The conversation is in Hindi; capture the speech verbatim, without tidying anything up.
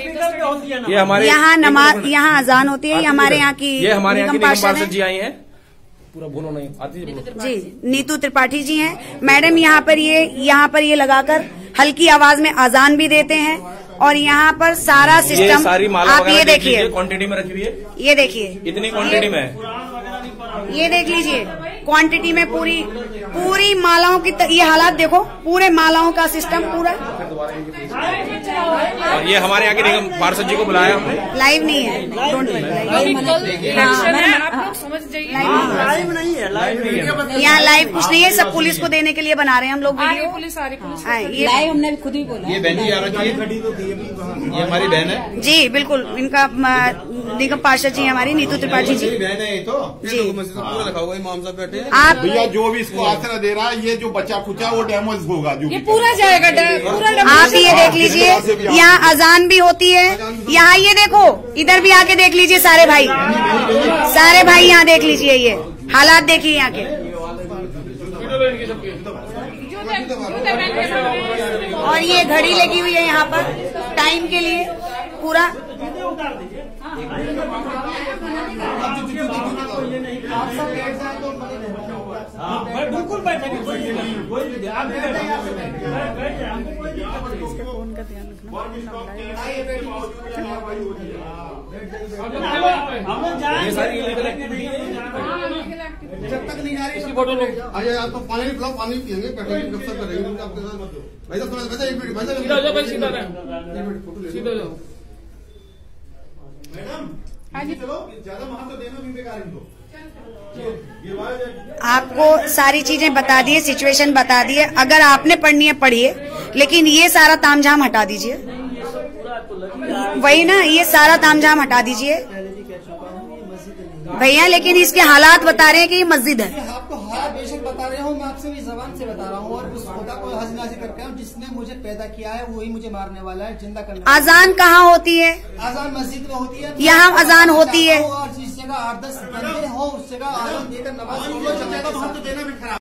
ये हमारे यहाँ नमाज, यहाँ अजान होती है। ये हमारे यहाँ की ये हमारे यहाँ की निगम निगम पार्षद पार्षद जी आई हैं। पूरा बोलो नहीं आती जी, नीतू त्रिपाठी जी हैं मैडम। यहाँ पर ये यहाँ पर ये लगाकर हल्की आवाज में अजान भी देते हैं और यहाँ पर सारा सिस्टम सारी माला आप ये देखिए, क्वांटिटी में रखी हुई है। ये देखिए इतनी क्वांटिटी में, ये देख लीजिए क्वांटिटी में पूरी पूरी मालाओं की ये हालात देखो, पूरे मालाओं का सिस्टम पूरा। और ये हमारे यहाँ के निगम पार्षद जी को बुलाया हमने। लाइव नहीं है, डोंट आप लोग समझ जाइए, लाइव नहीं है, लाइव नहीं है, यहाँ लाइव कुछ नहीं है, सब पुलिस को देने के लिए बना रहे हैं हम लोग वीडियो। पुलिस आ रही, पुलिस हाँ, ये लाइव हमने खुद ही बोला। ये बहन जी आ रही है, ये हमारी बहन है जी, बिल्कुल इनका निगम पार्षद जी हमारी नीतू त्रिपाठी जी बहन है। ये तो जी लिखा हुआ इमाम साहब बैठे हैं। आप भैया जो भी इसको आसरा दे रहा है, ये जो बच्चा खुचा वो डैमेज होगा, जो ये पूरा जाएगा, पूरा आप ये देख लीजिए, यहाँ अजान भी होती है। यहाँ ये देखो, इधर भी आके देख लीजिए सारे भाई, सारे भाई यहाँ देख लीजिए, ये हालात देखिए यहाँ के। और ये घड़ी लगी हुई है यहाँ पर टाइम के लिए पूरा। बिल्कुल बैठेंगे, ये सारी जब तक नहीं आ रही फोटो लो। आइए, आप तो पानी नहीं पिलाओ, पानी पियेंगे, बैठेंगे, गपशप करेंगे आपके साथ। भाई साहब थोड़ा एक मिनट, भाई साहब सीधा हो जाओ, भाई सीधा रहे, सीधा हो जाओ मैडम। हाँ जी, चलो ज्यादा महत्व तो देना भी बेकार इनको। आपको सारी चीजें बता दिए, सिचुएशन बता दिए, अगर आपने पढ़नी है पढ़िए, लेकिन ये सारा तामझाम हटा दीजिए। वही ना, ये सारा तामझाम हटा दीजिए भैया, लेकिन इसके हालात बता रहे हैं कि ये मस्जिद है। आपको हालात बेशक बता रहे हो, मैं आपसे भी जबान से बता रहा हूँ और उस खुदा को हजनाजी करके हूँ जिसने मुझे पैदा किया है, वही मुझे मारने वाला है, जिंदा करने वाला है। अजान कहाँ होती है? अजान मस्जिद में होती है, यहाँ अजान होती है। और जिस जगह आठ दस बंदे हो उस जगह आजान देकर नमाज